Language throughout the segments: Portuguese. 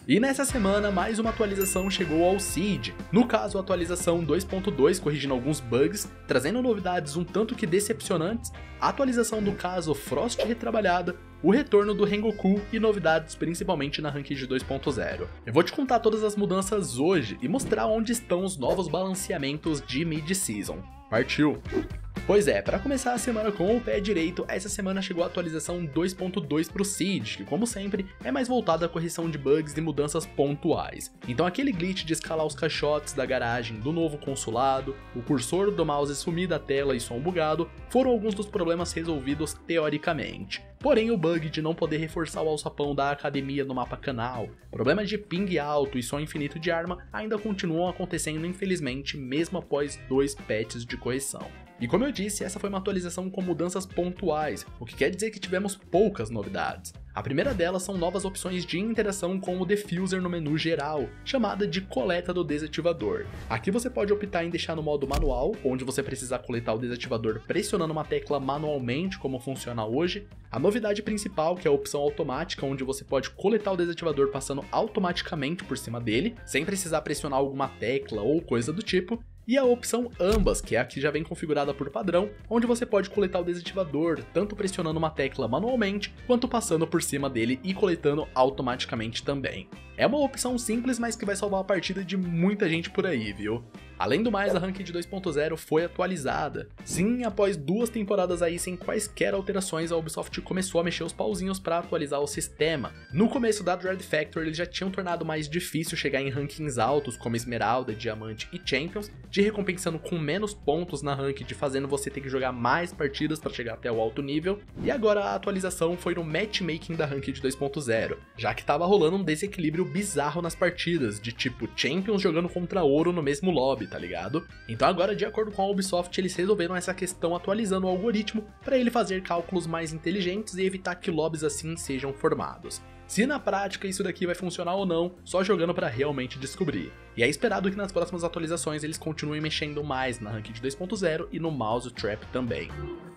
E nessa semana, mais uma atualização chegou ao Seed, no caso a atualização 2.2 corrigindo alguns bugs, trazendo novidades um tanto que decepcionantes, a atualização do caso Frost retrabalhada, o retorno do Rengoku e novidades principalmente na Ranked 2.0. Eu vou te contar todas as mudanças hoje e mostrar onde estão os novos balanceamentos de mid-season. Partiu! Pois é, para começar a semana com o pé direito, essa semana chegou a atualização 2.2 pro Seed, que como sempre, é mais voltada à correção de bugs e mudanças pontuais. Então aquele glitch de escalar os caixotes da garagem do novo consulado, o cursor do mouse sumir da tela e som bugado, foram alguns dos problemas resolvidos teoricamente. Porém o bug de não poder reforçar o alçapão da academia no mapa canal, problemas de ping alto e som infinito de arma ainda continuam acontecendo infelizmente mesmo após 2 patches de correção. E como eu disse, essa foi uma atualização com mudanças pontuais, o que quer dizer que tivemos poucas novidades. A primeira delas são novas opções de interação com o Diffuser no menu geral, chamada de coleta do desativador. Aqui você pode optar em deixar no modo manual, onde você precisa coletar o desativador pressionando uma tecla manualmente, como funciona hoje. A novidade principal, que é a opção automática, onde você pode coletar o desativador passando automaticamente por cima dele, sem precisar pressionar alguma tecla ou coisa do tipo. E a opção ambas, que é a que já vem configurada por padrão, onde você pode coletar o desativador, tanto pressionando uma tecla manualmente, quanto passando por cima dele e coletando automaticamente também. É uma opção simples, mas que vai salvar a partida de muita gente por aí, viu? Além do mais, a Ranked 2.0 foi atualizada. Sim, após 2 temporadas aí sem quaisquer alterações, a Ubisoft começou a mexer os pauzinhos para atualizar o sistema. No começo da Dread Factory, eles já tinham tornado mais difícil chegar em rankings altos como Esmeralda, Diamante e Champions, te recompensando com menos pontos na Ranked, fazendo você ter que jogar mais partidas para chegar até o alto nível. E agora a atualização foi no matchmaking da Ranked 2.0, já que tava rolando um desequilíbrio bizarro nas partidas, de tipo Champions jogando contra Ouro no mesmo lobby, tá ligado? Então agora, de acordo com a Ubisoft, eles resolveram essa questão atualizando o algoritmo para ele fazer cálculos mais inteligentes e evitar que lobbies assim sejam formados. Se na prática isso daqui vai funcionar ou não, só jogando para realmente descobrir. E é esperado que nas próximas atualizações eles continuem mexendo mais na Ranked 2.0 e no Mouse Trap também.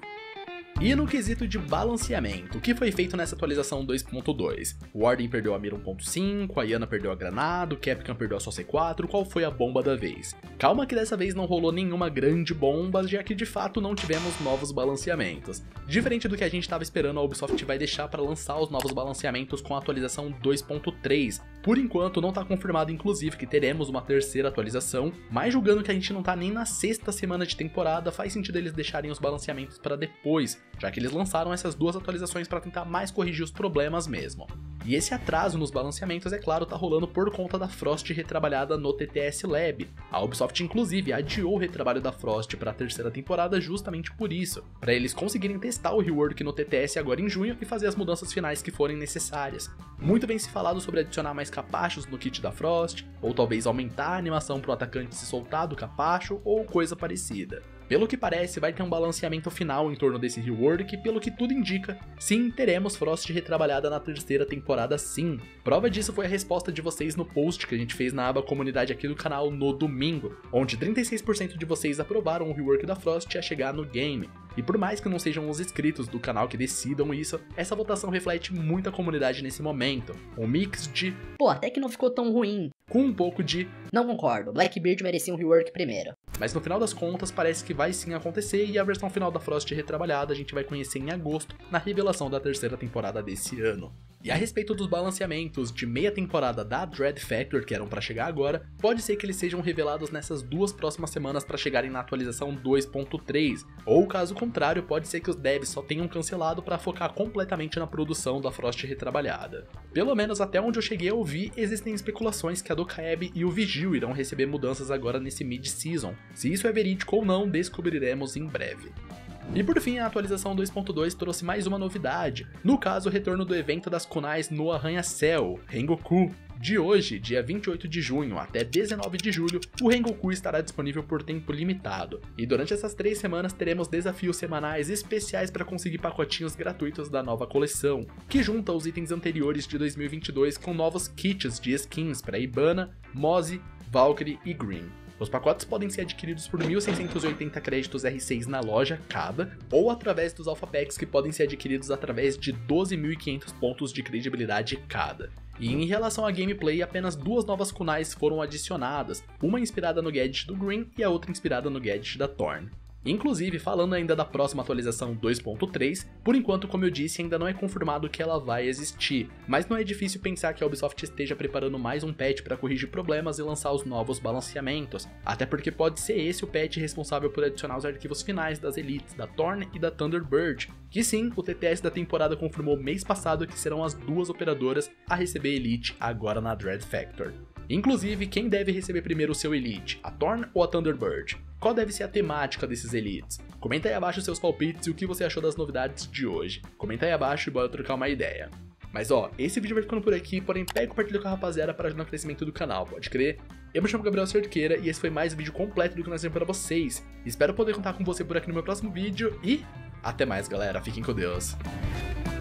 E no quesito de balanceamento, o que foi feito nessa atualização 2.2? O Warden perdeu a mira 1.5, a Iana perdeu a granada, o Capcan perdeu a só C4, qual foi a bomba da vez? Calma que dessa vez não rolou nenhuma grande bomba, já que de fato não tivemos novos balanceamentos. Diferente do que a gente estava esperando, a Ubisoft vai deixar para lançar os novos balanceamentos com a atualização 2.3. Por enquanto não está confirmado inclusive que teremos uma terceira atualização, mas julgando que a gente não tá nem na 6ª semana de temporada, faz sentido eles deixarem os balanceamentos para depois, já que eles lançaram essas 2 atualizações para tentar mais corrigir os problemas mesmo. E esse atraso nos balanceamentos, é claro, tá rolando por conta da Frost retrabalhada no TTS Lab. A Ubisoft inclusive adiou o retrabalho da Frost para a 3ª temporada justamente por isso, para eles conseguirem testar o rework no TTS agora em junho e fazer as mudanças finais que forem necessárias. Muito bem se falado sobre adicionar mais capachos no kit da Frost, ou talvez aumentar a animação pro atacante se soltar do capacho, ou coisa parecida. Pelo que parece, vai ter um balanceamento final em torno desse rework e pelo que tudo indica, sim, teremos Frost retrabalhada na 3ª temporada sim. Prova disso foi a resposta de vocês no post que a gente fez na aba comunidade aqui do canal no domingo, onde 36% de vocês aprovaram o rework da Frost a chegar no game. E por mais que não sejam os inscritos do canal que decidam isso, essa votação reflete muita comunidade nesse momento. Um mix de pô, até que não ficou tão ruim, com um pouco de não concordo, Blackbeard merecia um rework primeiro. Mas no final das contas parece que vai sim acontecer e a versão final da Frost retrabalhada a gente vai conhecer em agosto, na revelação da 3ª temporada desse ano. E a respeito dos balanceamentos de meia temporada da Dread Factory que eram para chegar agora, pode ser que eles sejam revelados nessas 2 próximas semanas para chegarem na atualização 2.3, ou caso contrário, pode ser que os devs só tenham cancelado para focar completamente na produção da Frost retrabalhada. Pelo menos até onde eu cheguei a ouvir, existem especulações que a Dokkaebi e o Vigil irão receber mudanças agora nesse mid-season. Se isso é verídico ou não, descobriremos em breve. E por fim, a atualização 2.2 trouxe mais uma novidade, no caso o retorno do evento das kunais no Arranha-Céu, Rengoku. De hoje, dia 28 de junho até 19 de julho, o Rengoku estará disponível por tempo limitado, e durante essas 3 semanas teremos desafios semanais especiais para conseguir pacotinhos gratuitos da nova coleção, que junta os itens anteriores de 2022 com novos kits de skins para Ibana, Moze, Valkyrie e Green. Os pacotes podem ser adquiridos por 1.680 créditos R6 na loja cada, ou através dos Alpha Packs que podem ser adquiridos através de 12.500 pontos de credibilidade cada. E em relação à gameplay, apenas 2 novas kunais foram adicionadas, uma inspirada no gadget do Green e a outra inspirada no gadget da Thorn. Inclusive, falando ainda da próxima atualização 2.3, por enquanto, como eu disse, ainda não é confirmado que ela vai existir, mas não é difícil pensar que a Ubisoft esteja preparando mais um patch para corrigir problemas e lançar os novos balanceamentos, até porque pode ser esse o patch responsável por adicionar os arquivos finais das elites da Thorn e da Thunderbird, que sim, o TTS da temporada confirmou mês passado que serão as 2 operadoras a receber Elite agora na Dread Factor. Inclusive, quem deve receber primeiro o seu Elite, a Thorn ou a Thunderbird? Qual deve ser a temática desses Elites? Comenta aí abaixo seus palpites e o que você achou das novidades de hoje. Comenta aí abaixo e bora trocar uma ideia. Mas ó, esse vídeo vai ficando por aqui, porém pega e compartilha com a rapaziada para ajudar no crescimento do canal, pode crer? Eu me chamo Gabriel Cerqueira e esse foi mais um vídeo completo do que nós temos para vocês. Espero poder contar com você por aqui no meu próximo vídeo e até mais galera, fiquem com Deus.